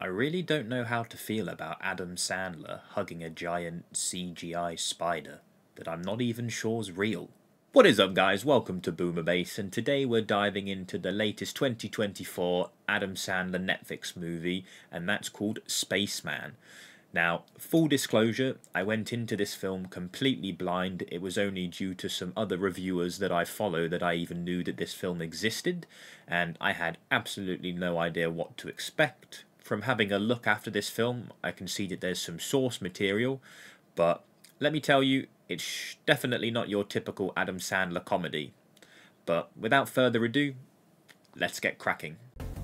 I really don't know how to feel about Adam Sandler hugging a giant CGI spider that I'm not even sure's real. What is up, guys? Welcome to Boomer Base, and today we're diving into the latest 2024 Adam Sandler Netflix movie, and that's called Spaceman. Now, full disclosure, I went into this film completely blind. It was only due to some other reviewers that I follow that I even knew that this film existed, and I had absolutely no idea what to expect. From having a look after this film, I can see that there's some source material, but let me tell you, it's definitely not your typical Adam Sandler comedy. But without further ado, let's get cracking.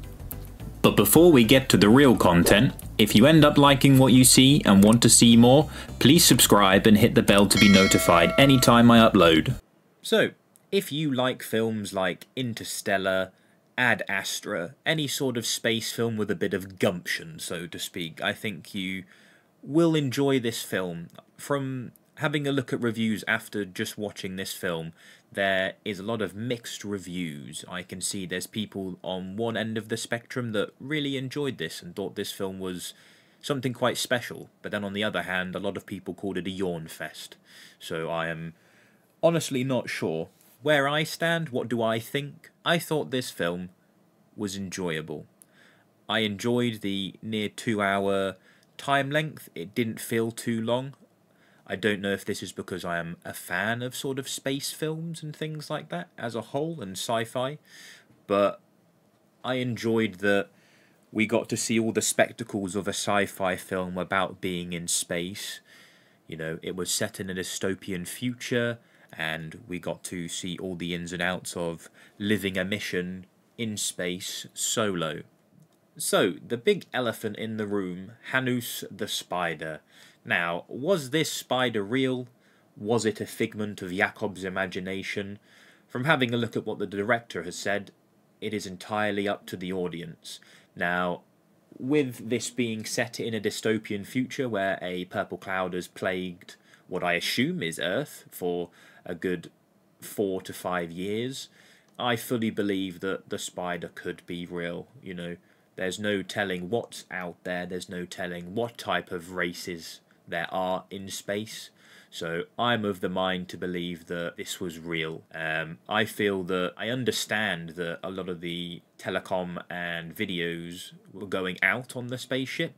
But before we get to the real content, if you end up liking what you see and want to see more, please subscribe and hit the bell to be notified anytime I upload. So, if you like films like Interstellar, Ad Astra, any sort of space film with a bit of gumption, so to speak, I think you will enjoy this film. From having a look at reviews after just watching this film, there is a lot of mixed reviews. I can see there's people on one end of the spectrum that really enjoyed this and thought this film was something quite special, but then on the other hand, a lot of people called it a yawn fest. So I am honestly not sure. Where I stand, what do I think? I thought this film was enjoyable. I enjoyed the near 2 hour time length. It didn't feel too long. I don't know if this is because I am a fan of sort of space films and things like that as a whole, and sci-fi, but I enjoyed that we got to see all the spectacles of a sci-fi film about being in space. You know, it was set in a dystopian future, and we got to see all the ins and outs of living a mission in space solo. So, the big elephant in the room, Hanus the spider. Now, was this spider real? Was it a figment of Jakob's imagination? From having a look at what the director has said, it is entirely up to the audience. Now, with this being set in a dystopian future where a purple cloud has plagued what I assume is Earth for a good 4 to 5 years, I fully believe that the spider could be real. You know, there's no telling what's out there, there's no telling what type of races there are in space, so I'm of the mind to believe that this was real. I feel that I understand that a lot of the telecom and videos were going out on the spaceship.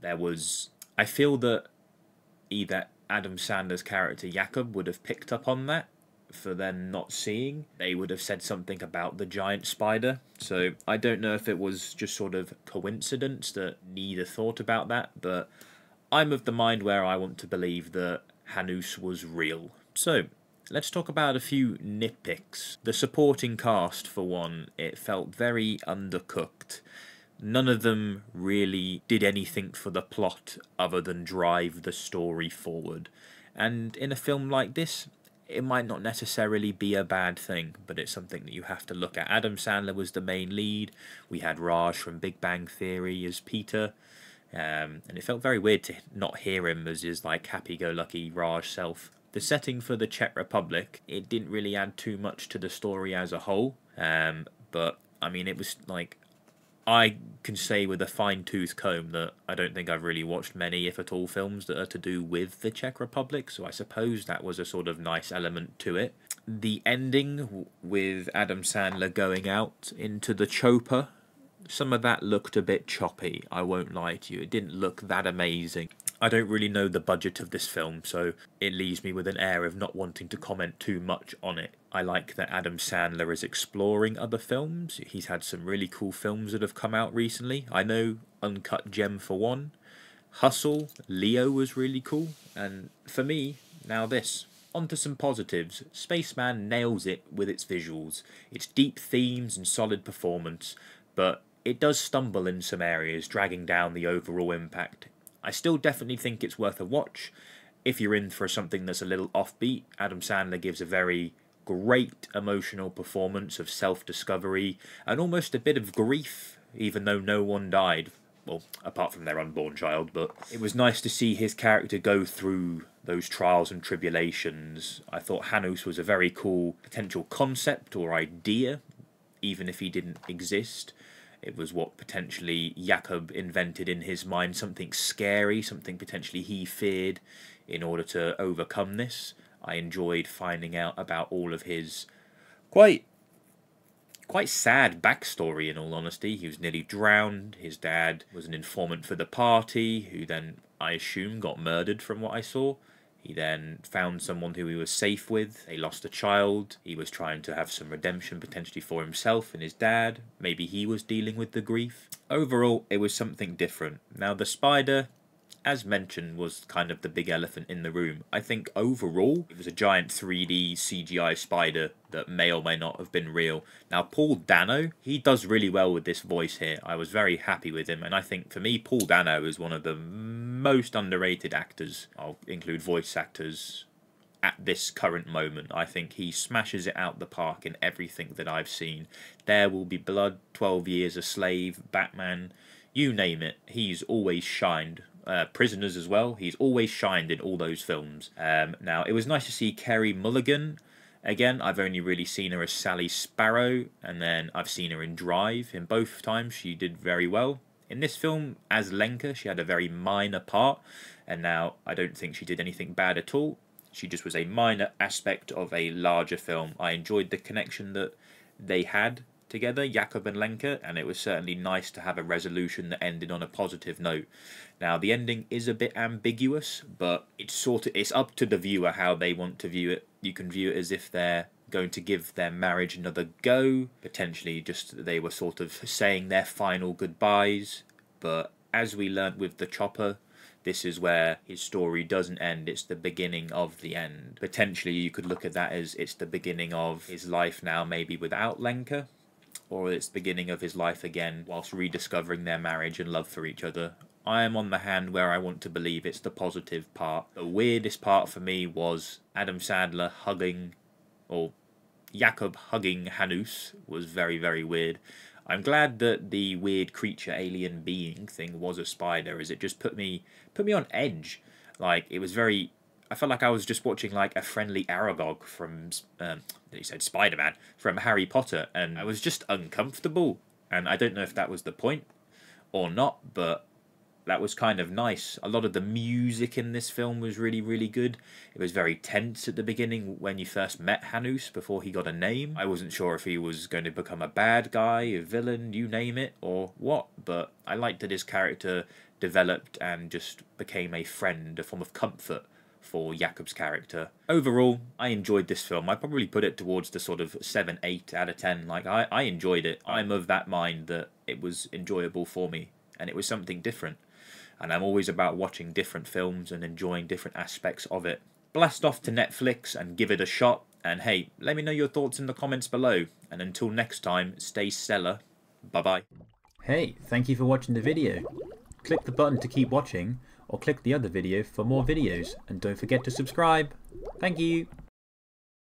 I feel that either Adam Sandler's character Jakob would have picked up on that for them not seeing. They would have said something about the giant spider, so I don't know if it was just sort of coincidence that neither thought about that, but I'm of the mind where I want to believe that Hanus was real. So, let's talk about a few nitpicks. The supporting cast, for one, it felt very undercooked. None of them really did anything for the plot other than drive the story forward. And in a film like this, it might not necessarily be a bad thing, but it's something that you have to look at. Adam Sandler was the main lead. We had Raj from Big Bang Theory as Peter. And it felt very weird to not hear him as his like happy-go-lucky Raj self. The setting for the Czech Republic, it didn't really add too much to the story as a whole. But I mean, it was like, I can say with a fine-tooth comb that I don't think I've really watched many, if at all, films that are to do with the Czech Republic, so I suppose that was a sort of nice element to it. The ending with Adam Sandler going out into the chopper, some of that looked a bit choppy, I won't lie to you. It didn't look that amazing. I don't really know the budget of this film, so it leaves me with an air of not wanting to comment too much on it. I like that Adam Sandler is exploring other films. He's had some really cool films that have come out recently. I know Uncut Gem for one. Hustle, Leo was really cool. And for me, now this. On to some positives. Spaceman nails it with its visuals. Its deep themes and solid performance, but it does stumble in some areas, dragging down the overall impact. I still definitely think it's worth a watch. If you're in for something that's a little offbeat, Adam Sandler gives a very great emotional performance of self-discovery and almost a bit of grief, even though no one died. Well, apart from their unborn child, but it was nice to see his character go through those trials and tribulations. I thought Hanus was a very cool potential concept or idea, even if he didn't exist. It was what potentially Jakob invented in his mind, something scary, something potentially he feared in order to overcome this. I enjoyed finding out about all of his quite sad backstory, in all honesty. He was nearly drowned. His dad was an informant for the party, who then, I assume, got murdered from what I saw. He then found someone who he was safe with. They lost a child. He was trying to have some redemption potentially for himself and his dad. Maybe he was dealing with the grief. Overall, it was something different. Now, the spider, as mentioned, was kind of the big elephant in the room. I think overall, it was a giant 3D CGI spider that may or may not have been real. Now, Paul Dano, he does really well with this voice here. I was very happy with him, and I think for me, Paul Dano is one of the most underrated actors. I'll include voice actors at this current moment. I think he smashes it out the park in everything that I've seen. There Will Be Blood, 12 Years a Slave, Batman, you name it, he's always shined. Prisoners as well, he's always shined in all those films. Now, it was nice to see Carey Mulligan. Again, I've only really seen her as Sally Sparrow, and then I've seen her in Drive. In both times, she did very well. In this film, as Lenka, she had a very minor part, and now I don't think she did anything bad at all. She just was a minor aspect of a larger film. I enjoyed the connection that they had together, Jakob and Lenka, and it was certainly nice to have a resolution that ended on a positive note. Now, the ending is a bit ambiguous, but it's up to the viewer how they want to view it. You can view it as if they're going to give their marriage another go, potentially just they were sort of saying their final goodbyes, but as we learnt with the chopper, this is where his story doesn't end, it's the beginning of the end. Potentially you could look at that as it's the beginning of his life now, maybe without Lenka, or it's the beginning of his life again whilst rediscovering their marriage and love for each other. I am on the hand where I want to believe it's the positive part. The weirdest part for me was Adam Sandler hugging, or Jakob hugging Hanus was very, very weird. I'm glad that the weird creature alien being thing was a spider, as it just put me on edge. Like, it was very, I felt like I was just watching like a friendly Aragog from, he said Spider-Man, from Harry Potter, and I was just uncomfortable. And I don't know if that was the point or not, but that was kind of nice. A lot of the music in this film was really, really good. It was very tense at the beginning when you first met Hanus before he got a name. I wasn't sure if he was going to become a bad guy, a villain, you name it, or what, but I liked that his character developed and just became a friend, a form of comfort for Jakob's character. Overall, I enjoyed this film. I'd probably put it towards the sort of 7, 8 out of 10. Like, I enjoyed it. I'm of that mind that it was enjoyable for me, and it was something different. And I'm always about watching different films and enjoying different aspects of it. Blast off to Netflix and give it a shot. And hey, let me know your thoughts in the comments below. And until next time, stay stellar. Bye-bye. Hey, thank you for watching the video. Click the button to keep watching, or click the other video for more videos. And don't forget to subscribe. Thank you.